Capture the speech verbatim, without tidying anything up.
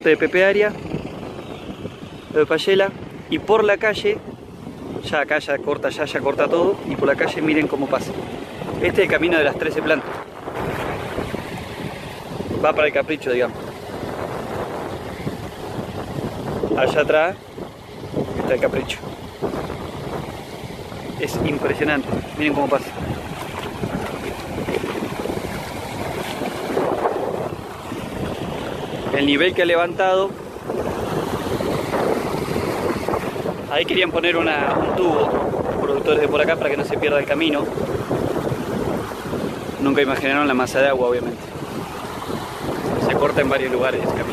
De Pepe Aria, de Payela, y por la calle, ya acá ya corta, ya, ya corta todo, y por la calle miren cómo pasa. Este es el camino de las trece plantas. Va para el Capricho, digamos. Allá atrás está el Capricho. Es impresionante, miren cómo pasa. El nivel que ha levantado. Ahí querían poner una, un tubo, productores de por acá, para que no se pierda el camino. Nunca imaginaron la masa de agua, obviamente. Se corta en varios lugares el camino.